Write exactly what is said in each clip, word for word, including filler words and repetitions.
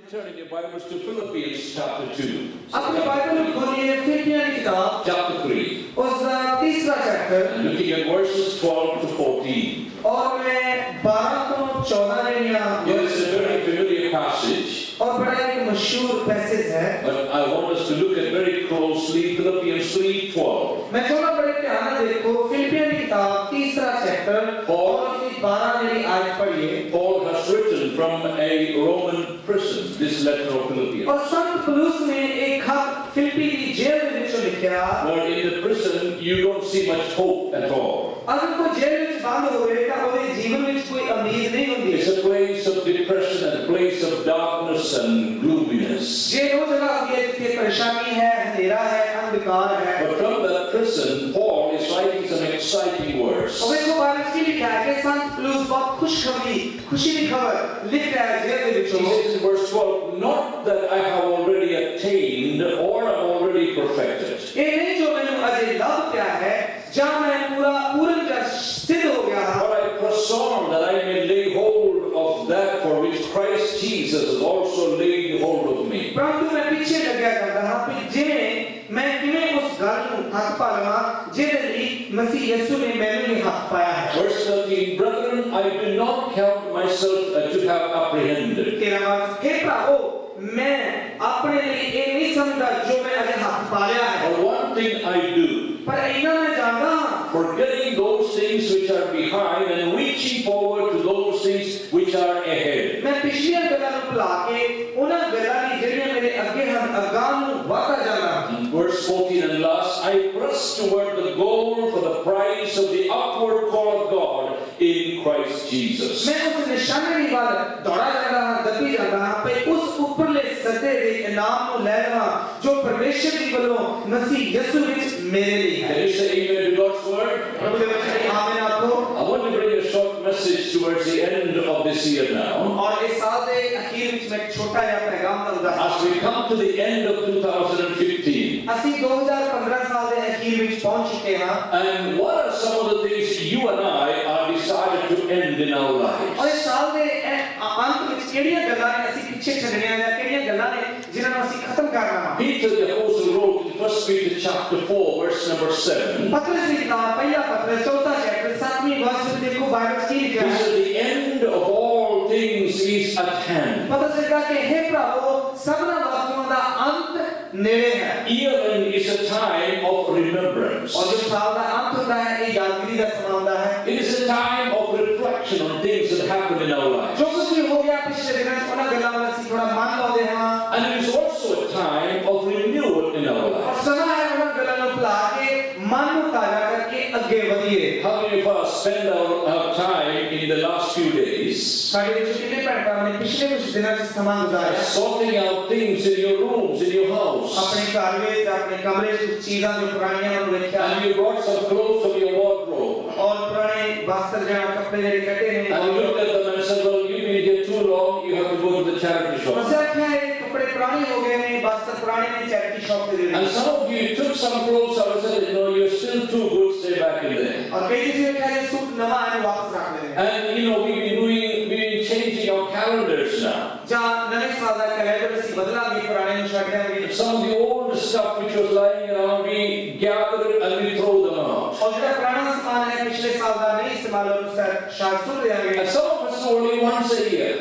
turning your Bibles to Philippians chapter two. अपने bible खोलिए फिलिपियों की किताब Chapter three. उसका तीसरा chapter And looking at verses twelve to fourteen. और मैं बारह को चौदह में यहाँ Yes, it's a very familiar passage. और बड़ा एक मशहूर पैसेज है. But I want us to look at very closely Philippians three twelve. मैं थोड़ा बड़े ध्यान से देखो फिलिपियों की किताब तीसरा चैप्टर और उसकी बारह में आयत पढ़िए. Paul has written from a Roman prison this letter of Philippians. और संत पौलुस ने एक खत फिलिपी की जेल में लिखा. Where in the prison you don't see much hope at all. अगर कोई जेल में बंद हो गए तो उसके जीवन में कोई उम्मीद नहीं होती. It's a place of depression and a place of darkness and gloominess. जेल वो जगह होती है जिसमें परेशानी है, अंधेरा है, अंधकार है. But from that prison, Paul is writing some exciting words. और इसको बारिश की लिखा है कि संत पौलुस बहुत खुशखबरी, खुशी की खबर लिख रहा है जेल में. He says in verse twelve, not that I have already attained or am already perfected. ये नहीं जो मैंने अजय लाभ किया है, जहाँ मैं पूरा पूर्ण का सिद्ध हो गया है. But I press on that I may lay hold of that for which Christ Jesus has also laid hold of me. परंतु मैं पीछे लग गया करता हूँ कि जिन्हें मैं किन्हें उस घर में हाथ पालना जिन्हें मसीह यीशु ने मैंने हाथ पाया है. Verse thirteen, brethren, I do not count myself uh, to have apprehended. तेरा बात हे प्रभु मैं अपने लिए ये नहीं समझता जो मैं अजय हाथ पाया है. But one thing I do, पर इन्हें मैं जानता हूँ. forgetting those things which are behind and reaching forward to those things which are ahead. मैं पिछली गल्लां ਨੂੰ ਭੁਲਾ ਕੇ ਉਹਨਾਂ ਗੱਲਾਂ ਦੀ ਜਿਹੜੀਆਂ ਮੇਰੇ ਅੱਗੇ ਹਨ ਅਗਾਂਹ ਨੂੰ ਵਧਦਾ ਜਾਂਦਾ ਹਾਂ. Verse fourteen and last, I press toward the goal for the prize of the upward call of God in Christ Jesus. मैं उस निशाने की वाल दौड़ा जाता हूं, दबी जाता हूं पे उस ऊपरले सदे ਦੇ ਇਨਾਮ ਨੂੰ ਲੈ ਲਵਾਂ ਜੋ ਪਰਮੇਸ਼ਰ ਦੀ ਵੱਲੋਂ ਮਸੀਹ ਯਿਸੂ ਵਿੱਚ ਮੇਰੇ ਲਈ ਹੈ. Can you say amen to God's word? ਪ੍ਰਭੂ ਦੇ ਵਚਨ ਦੀ ਆਮੀਨ ਆਖੋ. I want to bring a short message towards the end of this year now. और इस साल ਦੇ ਅਖੀਰ ਵਿੱਚ ਮੈਂ ਛੋਟਾ ਜਿਹਾ ਪੈਗਾਮ ਦਊਂਗਾ. As we come to the end of two thousand fifteen. ਅਸੀਂ ਦੋ ਹਜ਼ਾਰ ਪੰਦਰਾਂ ਸਾਲ ਦੇ ਅਖੀਰ ਵਿੱਚ ਪਹੁੰਚ ਚੁੱਕੇ ਹਾਂ. And what are some of the things you and I are decided to end in our lives? और इस साल ਦੇ अंत ਵਿੱਚ ਕਿਹੜੀਆਂ ਗੱਲਾਂ ਨੇ ਅਸੀਂ ਪਿੱਛੇ ਛੱਡਣੀਆਂ ਜਾਂ ਕਿਹੜੀਆਂ ਗੱਲਾਂ ਨੇ ਜਿਨ੍ਹਾਂ ਨੂੰ ਅਸੀਂ ਖਤਮ ਕਰਨਾ ਹੈ. Peter the apostle wrote in First Peter chapter four verse number seven. पत्रस की किताब पहला पत्र चौथा चैप्टर सातवीं वर्ष में देखो बाइबल की लिखा He है. said the end of all things is at hand. पत्रस लिखा कि हे प्रभु सबना वस्तुओं का अंत नेड़े है. Year is a time of remembrance. और जो साल का अंत होता है ये यादगिरी का समय होता है. It is a time of reflection on things that happened in our lives. जो कुछ भी हो गया पिछले दिनों में उन्हें गल्ला में सी थोड़ा मान लाते हैं. And it is also a time of renewal in our और lives. समय है उन्हें गल्ला में बुला के मन को ताजा करके आगे बढ़िए. How many of us spend our, our time in the last few days साढ़े पिछले पैंटा में पिछले कुछ दिनों से समान गुजारा. sorting out things in your rooms, in your house? अपने घर में अपने कमरे में कुछ चीज़ां जो पुरानी हैं उन्हें रखा. And you brought some clothes from your wardrobe. और पुराने वस्त्र जो कपड़े जो कटे हैं. And you looked at them and said, well, you've been here too long, you have to go to the charity shop. वैसे क्या है कपड़े पुराने हो गए हैं वस्त्र पुराने हैं चैरिटी शॉप पे दे दें. And some of you took some clothes out and said, you know, you're still too good, stay back in there. और कई किसी ने क्या ये सूट नवा है वापस रख देंगे. And you know, we've been doing, we've been changing our calendars now. जहाँ नए साल का कैलेंडर सी बदला भी पुराने निशानियाँ भी. Some of the old stuff which was lying around, we gather it and we throw them out. और जो पुराना सामान है पिछले साल का नहीं इस्तेमाल हो उसका शायद सुन लिया गया. And some of us do only once a year.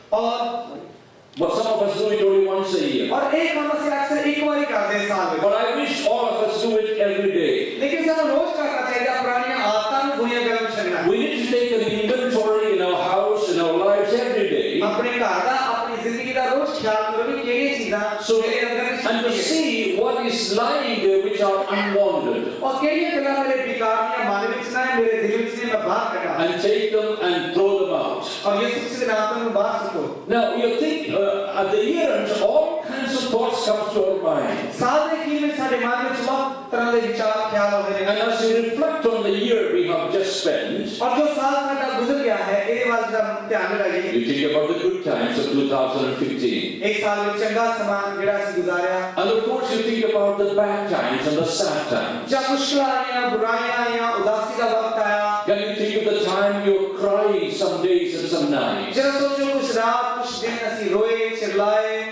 और But some of us do it only once a year. और एक हम से अक्सर एक बार ही करते हैं साल में. But I wish all of us do it every day. लेकिन सब रोज करना चाहिए पुरानी आदतों में बुनियाद गलत चलना. We need to take an inventory in our house, in our lives every day. अपने घर का अपनी जिंदगी का रोज ख्याल करो कि ये चीज़ां So and to see what is lying there which are unwanted. और केलिए गल्ला मेरे विकार या मानव विचना है मेरे दिल विचने में बाहर कटा. And take them and throw them out. और ये सबसे नाम में बाहर सको. Now you think uh, at the year end all kinds of thoughts come to our mind. साल के खीर में सारे मान में बहुत तरह के विचार ख्याल होते हैं. And as we reflect on the year we have just spent, और जो साल साल गुजर गया है ये बात जब ध्यान में रखिए. you think about the good times of two thousand fifteen. एक साल में चंगा समान गिरा से गुजारा. And of course you think about the bad times and the sad times. जब मुश्किल आया बुराइयां आया उदासी का वक्त आया. Can you think of the time you were crying some days and some nights? जरा सोचो कुछ रात कुछ दिन ऐसी रोए चिल्लाए.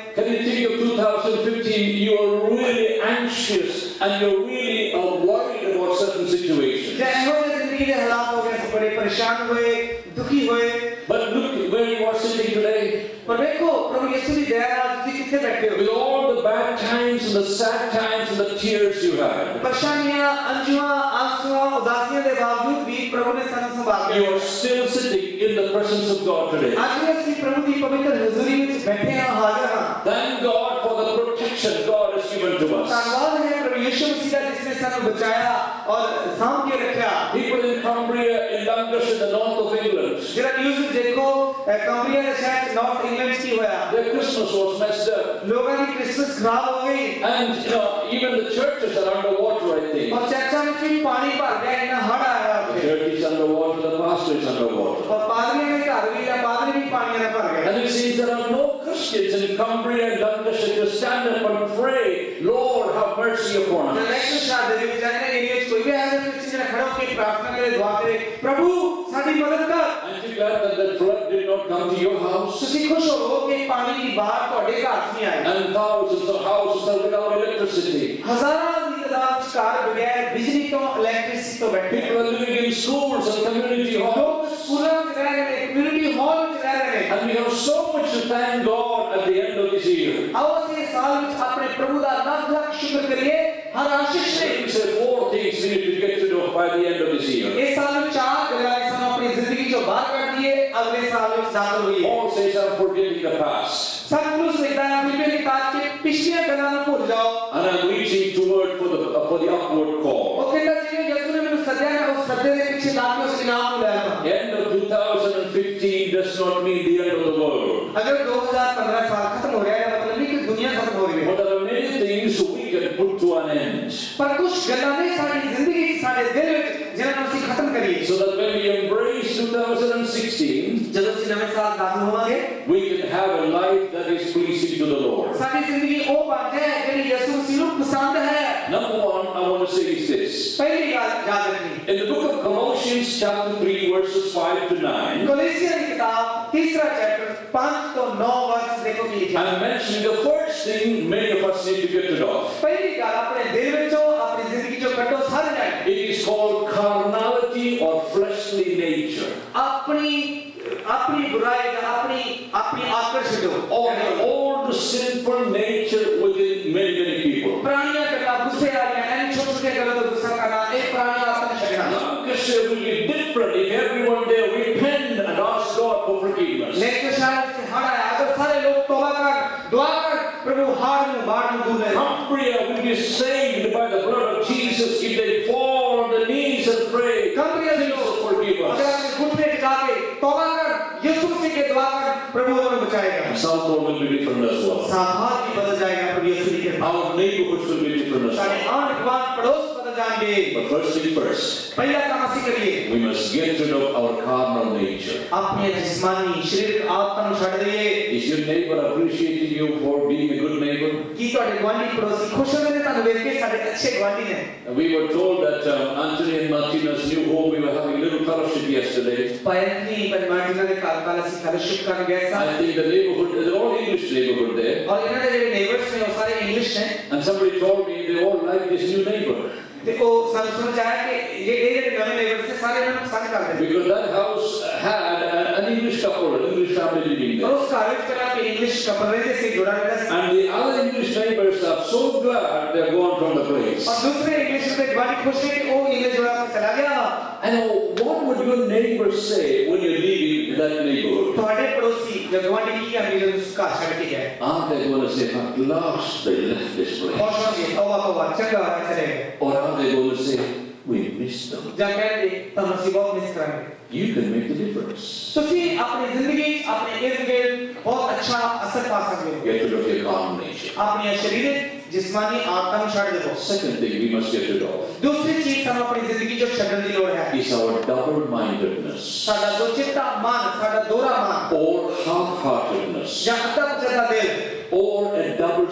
fifteen, you are really anxious and you're really uh, worried about certain situations. जब हमारे जिंदगी के हालात हो गए तो बड़े परेशान हुए, दुखी हुए. But look where you are sitting today. पर देखो प्रभु यीशु की दया आज तुम कितने बैठे हो. With all the bad times and the sad times and the tears you had, परेशानियां, अंजुआ, आंसुआ, उदासियों के बावजूद भी प्रभु ने सानू संभाल you लिया. are still sitting in the presence of God today. आज भी ਅਸੀਂ प्रभु की पवित्र हुजूरी में बैठे हैं, हाजिर हैं. Thank God for the protection God has given to us. धन्यवाद है प्रभु यीशु मसीह का जिसने सानू बचाया और सांभ के रखा. People in Cumbria, in Lancashire, the north of England, जरा न्यूज़ देखो, कम्बरिया के शहर नॉर्थ इंग्लैंड की हुआ. their Christmas was messed up. लोगों की क्रिसमस खराब हो गई. And you know, even the churches are underwater, I think. और चर्चा में भी पानी भर गया, इतना हड़ आया. The church is underwater, the pastor is underwater. और पादरी के घर भी, या पादरी भी पानी में भर गए. And it seems there are no Christians in Cumbria and Lancashire to stand up and pray, Lord, have mercy upon us. लेकिन शायद ये जाने एरिया कोई भी ऐसे किसी ने खड़ा होकर प्रार्थना करे, दुआ करे, प्रभु साडी मदद कर. Aren't you glad that the flood did not come to your house? तुसी खुश हो कि पानी की बाढ़ ਤੁਹਾਡੇ ਘਰ नहीं आई. And thousands of houses are without electricity. हजारों की तादाद कार बगैर बिजली तो इलेक्ट्रिसिटी तो बैठे. People are living in schools and community halls. लोग स्कूलों में रह रहे हैं, कम्युनिटी हॉल में रह रहे हैं. And we have so much to thank God at the end of this year. आओ से साल में अपने प्रभु का लाख लाख शुक्र करिए हर आशीष से. We say four things we need to get rid of by the end of this year. इस साल में चार गलाए हम अपनी जिंदगी जो बाहर कर दिए अगले साल में दाखिल हुई. Paul says, I'm forgetting the past. सब कुछ लिखता है फिलिपियों की किताब के पिछले गलाओं को भूल जाओ. And I'm reaching toward for the uh, for the upward call. वो कहता है कि यीशु ने मेरे सद्या ने उस सद्ये के पीछे लाख उस इनाम को लाया. End of two thousand fifteen does not mean the end of the world. अगर दो हज़ार पंद्रह साल खत्म हो रहा है मतलब नहीं कि दुनिया खत्म हो रही है. But there are many things we can put to an end. पर कुछ गलाने सारी जिंदगी सारे दिल में जिन्हें हम खत्म करिए. So that when we embrace two thousand sixteen, जब हम नए साल दाखिल होंगे, we can have a life that is pleasing to the Lord. सारी जिंदगी ओ बात है कि यीशु मसीह को पसंद है. Number one, I want to say is this. पहली बात याद रखनी. In the book of Colossians, chapter three, verses five to nine, कोलोसियों की किताब तीसरा चैप्टर पाँच तो नौ वर्ष देखो कि लिखा. I'm mentioning the first thing many of us need to get rid of. पहली बात अपने दिल में जो अपनी जिंदगी जो कटो सारे जाए. It is called carnality or fleshly nature. अपनी अपनी बुराई अपनी अपनी आकर्षण जो Or the old sinful nature within many, many people. प्राणियों का गुस्से आ गया है छोटे छोटे गलत गुस्सा करना एक प्राणी आत्मा शरीर. Lancashire will be different if everyone there repent and ask God for forgiveness. लेकिन शायद से हड़ा है अगर सारे लोग तौबा कर दुआ कर प्रभु हार में बाढ़ में डूब रहे. Cumbria will be saved by the blood of Jesus if they fall on the knees and pray. कम्बरिया के लोग forgive us. अगर अपने घुटने टिका के तौबा कर यीशु मसीह के दुआ कर प्रभु हमें बचाएगा. Southport will be different as well. साधार भी बदल जाएगा प्रभु यीशु की कृपा. Our neighborhoods will be different as सारे well. आन बान पड़ोस बदल जाएंगे. But first thing first, पहला काम ऐसे करिए. we must get rid of our carnal nature. अपने जिस्मानी शरीर आत्मा छोड़ दीजिए. Is your neighbor appreciating you for being a good neighbor? कि तो गवांडी पड़ोसी खुश होने देता है वे के सारे अच्छे गवांडी हैं. We were told that um, Anthony and Martina's new home, we were having a little fellowship yesterday. पायंती पर मार्टिना ने काल काल से फेलोशिप का गया. I think the neighborhood, they're all English neighborhood there. और इन्होंने जो नेबर्स हैं वो सारे इंग्लिश हैं. And somebody told me they all like this new neighbor. देखो सब समझ आया कि ये ये जो नए नेबर्स हैं सारे इन्होंने पसंद कर दिया. Because that house had a, an English couple, an English family living there. और उस कार्य के लिए इंग्लिश कपल रहते से जुड़ा रहता है. And the other English neighbors are so glad they're gone from the place. और दूसरे इंग्लिश में गवांडी खुश है कि वो इंग्लिश जुड़ा कर चला गया. And what would your neighbors say when you're leaving that neighborhood? तुम्हारे पड़ोसी जो गवांडी की या मेरे उसका आशा की है. Aren't they going to say, at last they left this place? और समझिए तौबा तौबा चंगा है चले गए. Or are they going to say, we missed them? जब कहते तो मसीह बहुत मिस करेंगे. You can make the difference. तो सी अपनी जिंदगी अपने इर्द गिर्द बहुत अच्छा असर पा सकते हो. Get rid of your carnal nature. अपने शरीर जिस्मानी आत्मा छोड़ दो. Second thing we must get rid of दूसरी चीज हम अपनी जिंदगी जो छड़न दी लोड़ है. is our double-mindedness साडा दो चित्ता मान साडा दोरा मान or half-heartedness या अद्धा पचदा दिल or a double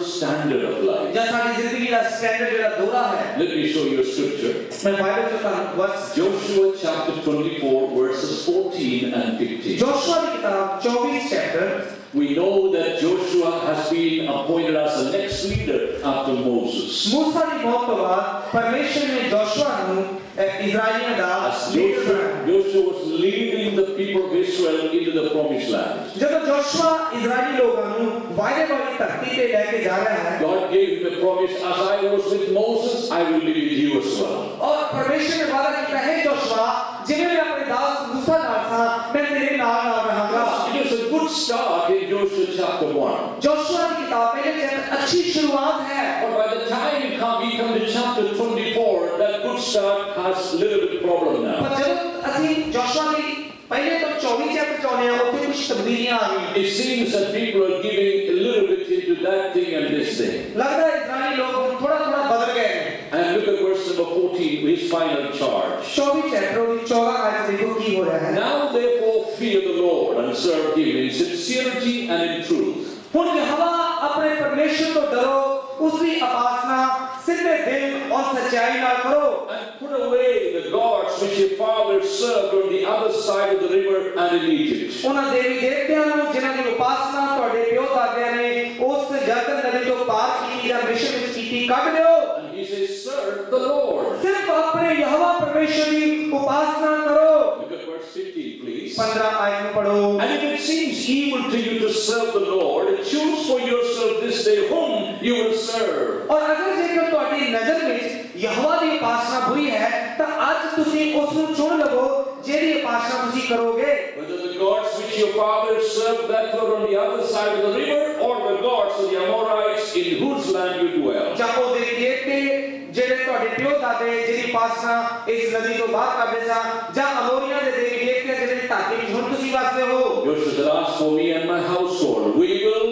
standard of life. ਜਾਂ ਸਾਡੀ ਜ਼ਿੰਦਗੀ ਦਾ ਸਟੈਂਡਰਡ ਜਿਹੜਾ ਦੋਹਰਾ ਹੈ। Let me show you a scripture. ਮੈਂ ਬਾਈਬਲ ਚੋਂ ਤੁਹਾਨੂੰ ਵਰਸ Joshua chapter twenty-four verses fourteen and fifteen. Joshua ਦੀ ਕਿਤਾਬ ਚੌਬੀਸ chapter. We know that Joshua has been appointed as the next leader after Moses. मूसा ਦੀ ਮੌਤ ਤੋਂ ਬਾਅਦ ਪਰਮੇਸ਼ਰ ਨੇ ਜੋਸ਼ੂਆ ਨੂੰ ਇਜ਼ਰਾਈਲੀਆਂ ਦਾ ਲੀਡਰ Joshua, ਬਣਾਇਆ। Joshua was leading the people of Israel into the promised land. ਜਦੋਂ ਜੋਸ਼ੂਆ ਇਜ਼ਰਾਈਲੀ ਲੋਕਾਂ ਨੂੰ ਵਾਅਦੇ ਵਾਲੀ ਧਰਤੀ ਤੇ ਲੈ ਕੇ ਜਾ ਰਿਹਾ ਹੈ, God gave him a promise, as I was with Moses, I will be with you as well. और परमेश्वर ने वादा किया है जोशुआ जिन्हें मैं अपने दास मूसा नाल था मैं तेरे नाल नाल रहूंगा। It was a good start in Joshua chapter one. Joshua की किताब पहले चैप्टर अच्छी शुरुआत है, But by the time we come, we come to chapter twenty-four, that good start has a little bit problem now. पर जब ਅਸੀਂ Joshua की पहले तो चौबीस चैप्टर चौने हैं ਉੱਥੇ कुछ तब्दीलियां आ गई। It seems that people are giving a little bit into that thing and this thing. लगता है इजराइली लोग थोड़ा थोड़ा बदल गए हैं। And look at verse number fourteen, his final charge. चौबीस चैप्टर और चौदह आयत देखो की हो रहा है। Now therefore fear the Lord and serve him in sincerity and in truth. हुन यहोवा अपने परमेश्वर को डरो, उसकी उपासना सिद्धे दिल और सच्चाई नाल करो। And put away the gods which your fathers served on the other side of the river and in Egypt. ਉਹਨਾਂ ਦੇਵੀ ਦੇਵਤਿਆਂ ਨੂੰ ਜਿਨ੍ਹਾਂ ਦੀ ਉਪਾਸਨਾ ਤੁਹਾਡੇ ਪਿਓ ਦਾਦਿਆਂ ਨੇ ਉਸ ਜਰਦਨ ਨਦੀ ਤੋਂ ਪਾਰ ਕੀਤੀ ਜਾਂ ਮਿਸ਼ਰ ਵਿੱਚ ਕੀਤੀ ਕੱਢ ਦਿਓ। And he says, serve the Lord. ਸਿਰਫ ਆਪਣੇ ਯਹੋਵਾ ਪਰਮੇਸ਼ਰ ਦੀ ਉਪਾਸਨਾ ਕਰੋ। Look at verse fifteen, please. पंद्रह आयत में पढ़ो। And if it seems evil to you to serve the Lord, choose for yourself this day whom you will serve. और अगर जेकर ਤੁਹਾਡੀ ਨਜ਼ਰ ਵਿੱਚ ਯਹੋਵਾ ਦੀ ਉਪਾਸਨਾ ਬੁਰੀ ਹੈ ਤਾਂ ਅੱਜ ਤੁਸੀਂ ਉਸ ਨੂੰ ਚੁਣ ਲਵੋ ਜਿਹਦੀ ਉਪਾਸਨਾ ਤੁਸੀਂ ਕਰੋਗੇ। Whether the gods which your fathers served that were on the other side of the river, or the gods of the Amorites in whose land you dwell. ਜਾਂ ਉਹ ਦੇਵੀ ਦੇਵਤੇ ਜਿਹੜੇ ਤੁਹਾਡੇ ਪਿਓ ਦਾਦੇ ਜਿਹਦੀ ਉਪਾਸਨਾ ਇਸ ਨਦੀ ਤੋਂ ਬਾਹਰ ਕਰਦੇ ਸਨ, ਜਾਂ ਅਮੋਰੀਆਂ ਦੇ ਦੇਵੀ ਦੇਵਤੇ ਜਿਹੜੇ ਧਰਤੀ ਵਿੱਚ ਹੁਣ ਤੁਸੀਂ ਵਸਦੇ ਹੋ। Joshua said, as for me and my household, we will.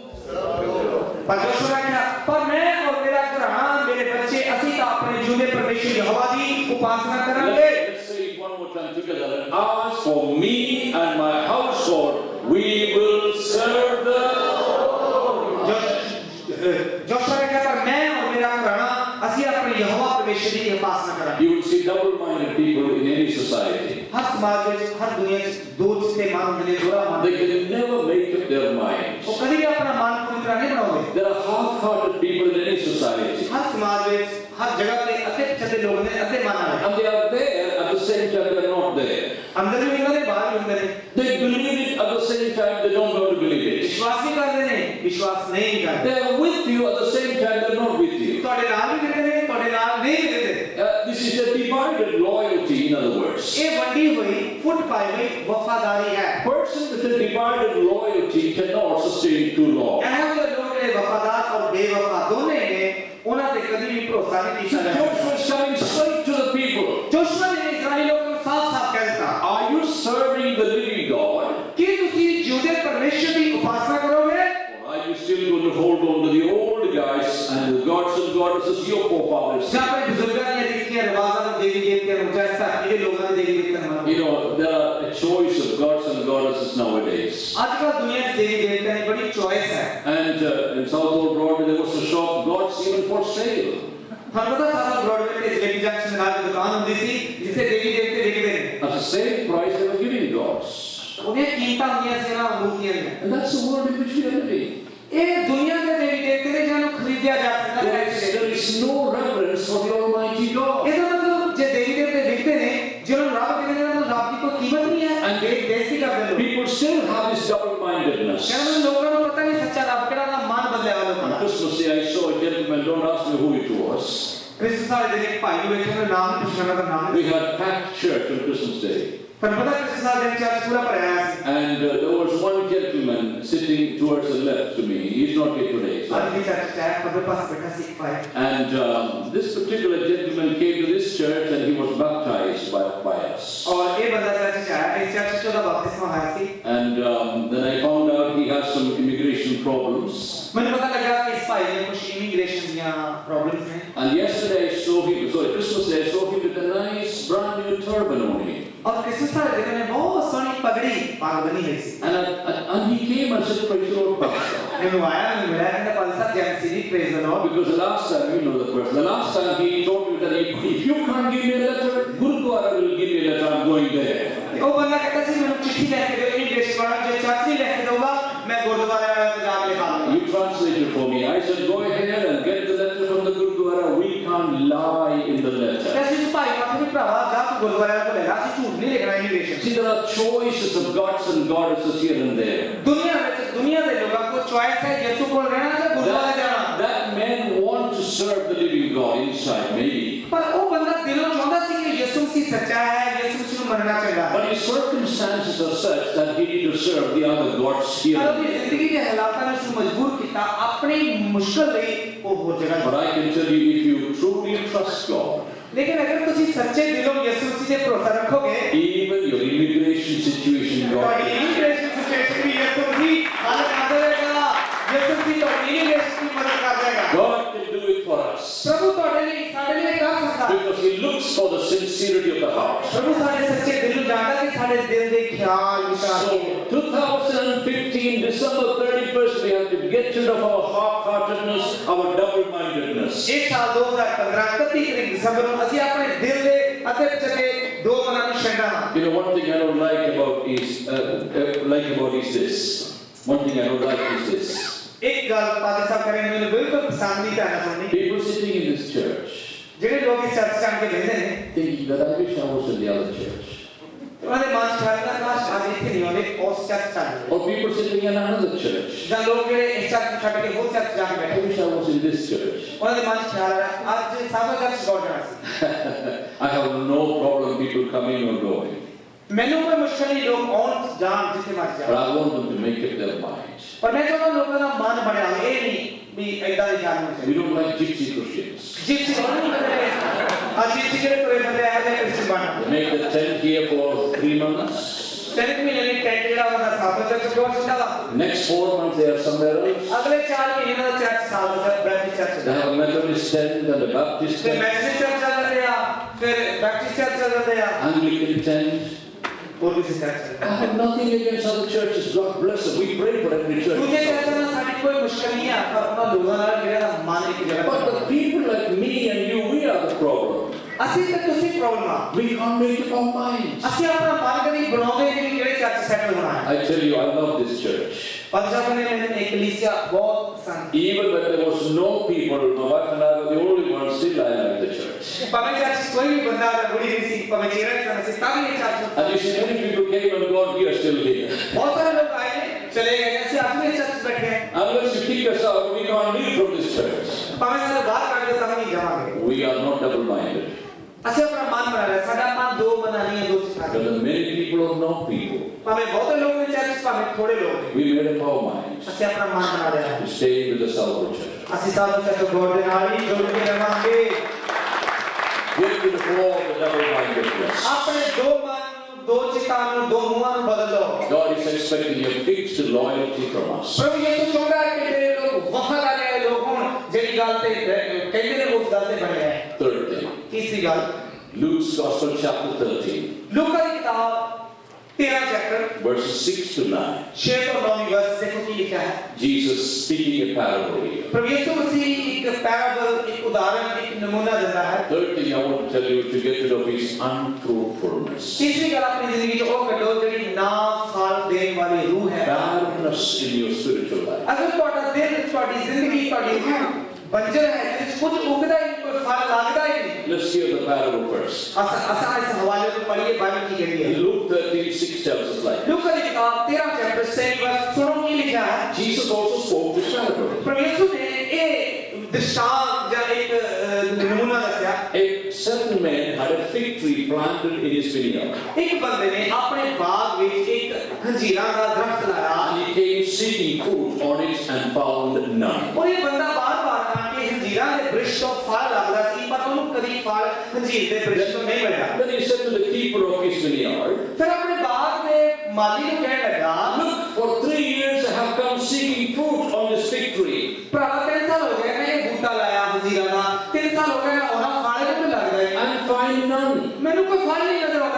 पर जोशुआ ने कहा, पर मैं और मेरा घराना मेरे बच्चे ਅਸੀਂ ਤਾਂ ਆਪਣੇ ਜੀਵਦੇ ਪਰਮੇਸ਼ਰ ਯਹੋਵਾ ਦੀ ਉਪਾਸਨਾ ਕਰਾਂਗੇ। Let's say it one more time together. As for me and my household, we will serve the Lord. Joshua ने कहा, पर मैं और मेरा घराना ਅਸੀਂ ਆਪਣੇ ਯਹੋਵਾ ਪਰਮੇਸ਼ਰ ਦੀ ਉਪਾਸਨਾ ਕਰਾਂਗੇ। You will see double-minded people in any society. हर समाज में हर दुनिया में दो जिसके मान होने दोहरा मान They can never make up their minds. वो कभी भी अपना मान पूरी तरह नहीं बनाओगे। There are half-hearted people in any society. हर समाज में हर जगह पे अते चले लोग ने अते माना है। And they are there at the same time they are not there. अंदर भी होंगे बाहर भी होंगे। They believe it at the same time they don't want to believe it. विश्वास भी करते हैं, विश्वास नहीं करते। They are with you at the same time they are not with you. तोड़े नाल भी करते हैं, तोड़े नाल नहीं करते। Uh, this is a divided loyalty, in other words. ये वंडी हुई फुट पाई हुई वफादारी है। Person with a divided loyalty cannot sustain too long. ऐसे लोग ने वफादार और बेवफा दोनों ने उन्हें ते कभी भी भरोसा नहीं So किया। Joshua is coming straight to the people. Joshua ने इस्राएली लोगों को साफ-साफ कह दिया, Are you serving the living God? कि तुसी जिउदे परमेश्वर की उपासना करोगे? Or are you still going to hold on to the old guys and the gods and goddesses your forefathers? जहाँ पर बुजुर्गों ने देखी रिवाजों देवी देवते मुझे ये लोगों ने देवी देवते You know, there are a choice of gods and goddesses nowadays. आजकल दुनिया में देवी देवते की बड़ी चॉइस है। And uh, in Southall Broadway there was a shop, gods even for sale. हम पता सारा ब्रॉडवे पे जलेबी जंक्शन में नाल दुकान होती थी जिसे देवी देवते बिकते हैं। At the same price they were giving gods. उन्हें कीमत होती है ना मूर्तियां में। And that's the world in which we are living. ये दुनिया के देवी देवते ने जानो खरीदा जा सकता है। There is, there is no reverence for the Almighty God. ये तो मतलब जो देवी देवते बिकते हैं जिन्होंने रब के देने तो रब की कोई कीमत नहीं है। And देवी देवती का लोग। people still have this double-mindedness. क्या उन लोगों को पता नहीं सच्चा रब केड़ा का मान बदले वालों On का। Christmas Day I saw a gentleman, don't ask me who it was. Christmas वाले दिन एक भाई बैठे थे नाम पूछना था नाम। We had packed church on Christmas Day. पर पता क्रिसमस वाले दिन चर्च पूरा भरा है। And uh, there was one gentleman sitting towards the left to me. He's not here today. So. आज भी चर्च है पर पास बैठा सीख पाए। And um, this particular gentleman came to this church and he was baptized by, by us. और ये बंदा चर्च आया इस चर्च चोदा बपतिस्मा हुआ थी। And um, then I found out he has some immigration problems. मैंने पता लगा कि इस भाई ने कुछ इमिग्रेशन या प्रॉब्लम्स हैं। And yesterday I saw him, sorry, Christmas Day I saw him with a nice brand new turban on him. और क्रिसमस वाले दिन में बहुत सोनी पगड़ी पाग बनी हुई थी। And, and, and he came and said, praise the Lord, Pastor. मैं आया मैं मिला कहने पालसा जैन सीरी praise the Lord. Because the last time, you know the person, the last time he told me that if, if you can't give me a letter, Gurudwara will give me a letter, I'm going there. वो बंदा कहता सी मैंने चिट्ठी लिख के दो immigration वाला जो चाची लिख के दूंगा मैं गुरुद्वारा में जाके लिखा दूंगा। You translate it for me. I said, go ahead and get the letter from the Gurudwara. We can't lie in the letter. ऐसे इस भाई का फिर प्रभाव जा तो गुरुद्वारा को लेगा सी झूठ नहीं लिखना immigration. See, there are choices of gods and goddesses here and there. दुनिया में दुनिया के लोगों को चॉइस है यीशु को रहना या गुरुद्वारा जाना। That man want to serve the living God inside, maybe. पर वो बंदा दिलों चाहता सी कि यीशु मसीह सच्चा है यीशु मसीह को मरना चाहिए। But his circumstances are such that he need to serve the other gods here. पर अपनी जिंदगी के हालात ने उसको मजबूर किया अपनी मुश्किल रही वो हो जगह। But I can tell you, if you truly trust God, लेकिन अगर तुसी सच्चे दिलों यीशु मसीह पे भरोसा रखोगे, even your immigration situation, God, तो immigration situation भी यीशु मसीह हल कर देगा। यीशु मसीह तो immigration की मदद कर देगा। God can do it for us. प्रभु तो लिए सारे लिए कर सकता है। Because He looks for the sincerity of the heart. प्रभु सारे सच्चे दिल जानता कि सारे दिल के ख्याल विचार। So twenty fifteen, December thirty-first, we have to get rid of our half-heartedness, our double-mindedness. इस साल दो हज़ार पंद्रह इकतीस तारीख दिसंबर में ਅਸੀਂ ਆਪਣੇ ਦਿਲ ਦੇ ਅਤੇ ਚਕੇ ਦੋ ਮਨਾਂ ਨੂੰ ਛੱਡਣਾ। You know, one thing I don't like about is uh, uh, like about is this. One thing I don't like is this. एक ਗੱਲ ਪਾਦੇ ਸਾਹਿਬ ਕਰੇ ਮੈਨੂੰ ਬਿਲਕੁਲ ਪਸੰਦ ਨਹੀਂ ਕਰਨਾ ਸੁਣਨੀ। People sitting in this church, ਜਿਹੜੇ ਲੋਕ ਇਸ ਚਰਚ ਚ ਕੇ ਬੈਠੇ ਨੇ, thinking that I wish I was in the other church. ਉਹਨਾਂ ਦੇ ਮਨ ਚ ਖਿਆਲ ਕਾਸ਼ ਅੱਜ ਇੱਥੇ ਨਹੀਂ ਆਉਂਦੇ ਉਸ ਚਰਚ ਚ। Or people sitting in another church. ਜਾਂ ਲੋਕ ਜਿਹੜੇ ਇਸ ਚਰਚ ਨੂੰ ਛੱਡ ਕੇ ਹੋਰ ਚਰਚ ਜਾ ਕੇ I ਬੈਠੇ। wish I was in this church. ਉਹਨਾਂ ਦੇ ਮਨ ਚ ਖਿਆਲ ਆਇਆ ਅੱਜ ਸਾਬਾ ਚਰਚ ਗੌਰ ਜਾਣਾ ਸੀ। I have no problem people coming or going. ਮੈਨੂੰ ਕੋਈ ਮੁਸ਼ਕਲ ਨਹੀਂ ਲੋਕ ਆਉਣ ਜਾਣ ਜਿੱਥੇ ਮਰਜ਼ੀ But ਜਾਣ। I want them to make up their minds. ਪਰ ਮੈਂ ਚਾਹੁੰਦਾ ਲੋਕਾਂ ਦਾ ਮਨ ਬਣਿਆ ਹੋਵੇ ਇਹ ਨਹੀਂ ਵੀ ਐਦਾਂ ਦੇ ਖਿਆਲ ਹੋਣੇ We ਚਾਹੀਦੇ। don't like gypsy Christians. Gypsy ਨਹੀਂ ਕਰਦੇ ਅੱਜ ਜਿਪਸੀ ਜਿਹੜੇ ਤੁਰੇ ਫਿਰਦੇ ਆ ਜਿਹੜੇ ਕ੍ਰਿਸਚਨ ਬਣ। They make the tent here for three months. ਤਿੰਨ ਮਹੀਨੇ ਲਈ ਟੈਂਟ ਜਿਹੜਾ ਉਹਦਾ ਸਾਬਾ ਚਰਚ ਗੌਰ ਹੁੰਦਾ ਵਾ। Next four months they are somewhere else. ਅਗਲੇ ਚਾਰ ਮਹੀਨੇ ਦਾ ਚਰਚ ਸਾਲ ਦਾ Baptist church They have a Methodist tent and a Baptist ਫਿਰ tent, ਮੈਥੋਡਿਸਟ ਚਰਚ ਚੱਲ ਰਹੇ ਆ ਫਿਰ ਬੈਪਟਿਸਟ ਚਰਚ ਚੱਲ ਰਹੇ ਆ Anglican tent. ਹੋਰ ਕਿਸੇ ਚਰਚ ਚੱਲ I have nothing against other churches. God bless them. We pray for every church. ਦੂਜੇ ਚਰਚਾਂ ਨਾਲ ਸਾਡੀ ਕੋਈ ਮੁਸ਼ਕਲ ਨਹੀਂ ਆ ਪਰ ਉਹਨਾਂ ਲੋਕਾਂ ਨਾਲ ਜਿਹੜਾ ਮਨ ਇੱਕ ਜਗ੍ਹਾ But the people like me and you, we are the problem. ਅਸੀਂ ਤੇ ਤੁਸੀਂ ਪ੍ਰੋਬਲਮ ਆ We can't make up our minds. ਅਸੀਂ ਆਪਣਾ ਮਨ ਕਦੀ ਬਣਾਉਂਦੇ ਨਹੀਂ ਕਿਹੜੇ ਚਰਚ ਸੈਟਲ ਹੋਣਾ ਹੈ। I tell you, I love this church. Punjab ਨੇ ਮੈਨੂੰ ਇੱਕ ਕਲੀਸਿਆ ਬਹੁਤ ਪਸੰਦ। Even when there was no people, my wife and I were the only ones, still I like the church. ਭਾਵੇਂ ਚਰਚ ਕੋਈ ਵੀ ਬੰਦਾ ਬੁੜੀ ਨਹੀਂ ਸੀ ਭਾਵੇਂ ਚੇਰਾ ਸਨ ਅਸੀਂ ਤਾਂ ਵੀ ਇਹ church And you see, many people came and gone, we are still here. ਬਹੁਤ ਸਾਰੇ ਲੋਕ ਆਏ ਨੇ ਚਲੇ ਗਏ ਅਸੀਂ ਅੱਜ ਵੀ ਚਰਚ ਬੈਠੇ ਹਾਂ। Unless you kick us out, we can't leave from this church. ਭਾਵੇਂ ਸਾਨੂੰ ਬਾਹਰ ਕੱਢ ਦਿਓ ਤਾਂ ਵੀ ਨਹੀਂ ਜਾਵਾਂਗੇ। We are not double-minded. ਅਸੀਂ ਆਪਣਾ ਮਨ ਬਣਾ ਲਿਆ ਸਾਡਾ ਮਨ ਦੋ ਮਨਾਂ ਨਹੀਂ ਹੈ ਦੋ ਚੀਜ਼ਾਂ But there are many people or no people. ਭਾਵੇਂ ਬਹੁਤੇ ਲੋਕ ਨੇ ਚਰਚ ਭਾਵੇਂ ਥੋੜੇ ਲੋਕ ਨੇ We made up our minds ਅਸੀਂ ਆਪਣਾ ਮਨ ਬਣਾ ਲਿਆ to stay with the Salvador Church. ਅਸੀਂ ਸਾਲੋਂ ਤੱਕ ਗੋਡ ਦੇ ਨਾਲ ਹੀ ਜੁੜ ਕੇ ਰਵਾਂਗੇ। Get rid of all the double-mindedness. ਆਪਣੇ ਦੋ ਮਨ ਨੂੰ ਦੋ ਚਿੱਤਾਂ ਨੂੰ ਦੋ ਮੂੰਹਾਂ ਨੂੰ ਬਦਲ ਲਓ। God is expecting a fixed loyalty from us. ਪ੍ਰਭੂ ਯਿਸੂ ਚਾਹੁੰਦਾ ਹੈ ਕਿ ਤੇਰੇ ਲੋਕ ਵਫਾਦਾਰ ਵਾਲੇ ਲੋਕ ਹੋਣ ਜਿਹੜੀ ਗੱਲ ਤੇ ਕਹਿੰਦੇ ਨੇ ਉਸ ਗੱਲ ਤੇ ਬਣੇ ਰਹਿਣ। Third thing, ਤੀਸਰੀ ਗੱਲ Luke's Gospel chapter thirteen, ਲੂਕਾ ਦੀ ਕਿਤਾਬ तेरह chapter verses six to nine. छह तो नौ वर्ष देखो की लिखा है। Jesus speaking a parable here. प्रभु यीशु मसीह एक पैराबल एक उदाहरण एक नमूना देता है। Third thing I want to tell you to get rid of is unfruitfulness. तीसरी गल अपनी जिंदगी जो ओ कटो जेडी ना फल देने वाली रूह है। Barrenness in your spiritual life. अगर ਤੁਹਾਡਾ ਦਿਲ ਤੁਹਾਡੀ ਜ਼ਿੰਦਗੀ ਤੁਹਾਡੀ रूह ਬੰਜਰ ਹੈ ਜਿਸ ਕੁਝ ਉਗਦਾ ਹੀ ਕੋਈ ਫਲ ਲੱਗਦਾ ਹੀ ਨਹੀਂ। Let's hear the parable first. ਅਸਾਂ ਅਸਾਂ ਇਸ ਹਵਾਲੇ ਤੋਂ ਪੜ੍ਹੀਏ ਬਾਈਬਲ ਕੀ ਕਹਿੰਦੀ ਹੈ। Luke thirteen six tells us like. ਲੂਕਾ ਦੀ ਕਿਤਾਬ तेरह ਚੈਪਟਰ छह वर्ष सुनो ਕੀ ਲਿਖਿਆ ਹੈ। Jesus also spoke this parable. प्रभु यीशु ने ਇਹ ਦ੍ਰਿਸ਼ਟਾਂਤ ਜਾਂ ਇੱਕ ਨਮੂਨਾ ਦੱਸਿਆ। A certain man had a fig tree planted in his vineyard. ਇੱਕ ਬੰਦੇ ਨੇ ਆਪਣੇ ਬਾਗ ਵਿੱਚ ਇੱਕ ਖੰਜੀਰਾਂ ਦਾ ਦਰਖਤ ਲਾਇਆ। And he came seeking fruit on it and found none. और ये बंदा बार-बार आके खंजीरां दे वृक्ष तो फल लगदा सी पर ਉਹਨੂੰ कदी फल खंजीर दे वृक्ष तो नहीं मिला। Then he said to the keeper of his vineyard, फिर अपने बाग दे माली ਨੂੰ ਕਹਿਣ ਲੱਗਾ, look, for three years I have come seeking fruit on this fig tree. ਭਰਾ ਤਿੰਨ ਸਾਲ ਹੋ ਗਏ ਮੈਂ ਇਹ ਬੂਟਾ ਲਾਇਆ ਖੰਜੀਰਾਂ ਦਾ, ਤਿੰਨ ਸਾਲ ਹੋ ਗਏ ਮੈਂ ਉਹਨਾਂ ਫਲ ਨਹੀਂ ਲੱਗਦਾ And find none. ਮੈਨੂੰ ਕੋਈ ਫਲ ਨਹੀਂ ਨਜ਼ਰ ਆਉਂਦਾ ਇਸ ਦਰਖਤ